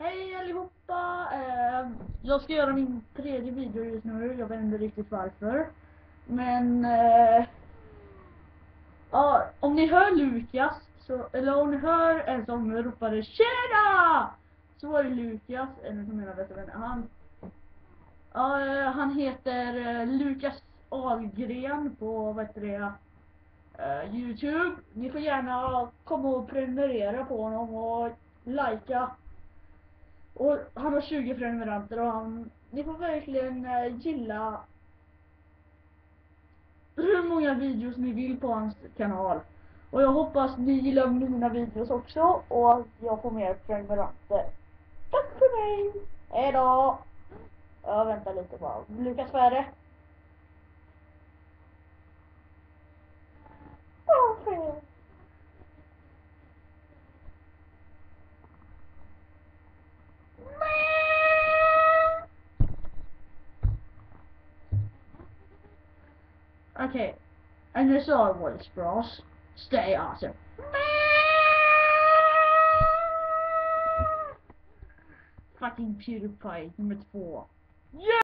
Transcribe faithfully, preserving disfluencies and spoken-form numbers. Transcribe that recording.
Hej allihopa! Eh, jag ska göra min tredje video just nu. Jag vet inte riktigt varför. Men eh, ja, om ni hör Lukas så, eller om ni hör en som ropade tjena, så var det Lukas, en av mina bästa vänner. Han, ja, han heter eh, Lukas Ahlgren på vad heter det, eh, YouTube. Ni får gärna komma och prenumerera på honom och likea. Och han har tjugo prenumeranter och han, ni får verkligen eh, gilla hur många videos ni vill på hans kanal. Och jag hoppas ni gillar mina videos också och att jag får mer prenumeranter. Tack för mig! Hejdå! Jag väntar lite bara. Lukas Färre. Okay. Okay, and this our voice, bros. Stay awesome. Fucking PewDiePie nummer två. Yeah!